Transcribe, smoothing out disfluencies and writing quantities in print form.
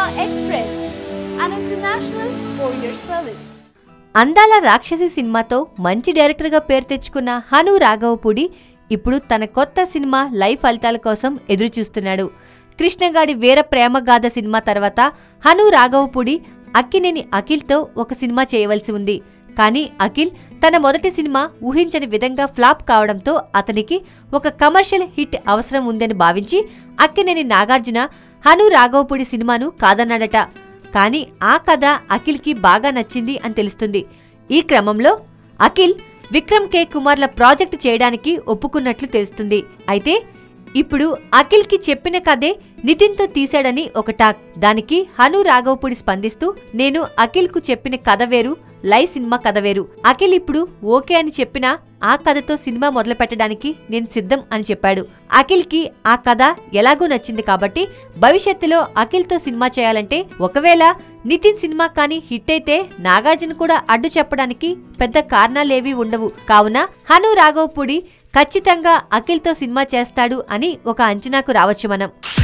Express, an international courier service. అందాల రాక్షసి సినిమాతో మంచి డైరెక్టర్ గా పేరు తెచ్చుకున్న హను రాఘవపూడి ఇప్పుడు తన కొత్త సినిమా లైవ్ ఫలితాల కోసం ఎదురు చూస్తున్నాడు. కృష్ణగాడి వీర ప్రేమ గాథ సినిమా తర్వాత హను రాఘవపూడి అక్కినేని అఖిల్ తో ఒక సినిమా చేయవలసి ఉంది. కానీ అఖిల్ తన మొదటి సినిమా ఊహించని విధంగా ఫ్లాప్ కావడంతో అతనికి ఒక కమర్షియల్ హిట్ అవసరం ఉందని భావించి అక్కినేని నాగార్జున హను రాఘవపూడి సినిమాను కాదన్నాడట. కానీ ఆ కథ అఖిల్ కి బాగా నచ్చింది అని తెలుస్తుంది. ఈ క్రమంలో అఖిల్ విక్రమ్ కే కుమార్ల ప్రాజెక్టు చేయడానికి ఒప్పుకున్నట్లు తెలుస్తుంది. అయితే ఇప్పుడు అఖిల్ కి చెప్పిన కథే నితిన్ తో తీశాడని ఒక టాక్. దానికి హను రాఘవపూడి స్పందిస్తూ, నేను అఖిల్ కు చెప్పిన కథ వేరు, లైవ్ సినిమా కథ వేరు. అఖిల్ ఇప్పుడు ఓకే అని చెప్పినా ఆ కథతో సినిమా మొదలు పెట్టడానికి నేను సిద్ధం అని చెప్పాడు. అఖిల్ కి ఆ కథ ఎలాగూ నచ్చింది కాబట్టి భవిష్యత్తులో అఖిల్ తో సినిమా చేయాలంటే, ఒకవేళ నితిన్ సినిమా కానీ హిట్ అయితే నాగార్జున కూడా అడ్డు చెప్పడానికి పెద్ద కారణాలేవీ ఉండవు. కావున హను రాఘవపూడి ఖచ్చితంగా అఖిల్ తో సినిమా చేస్తాడు అని ఒక అంచనాకు రావచ్చు మనం.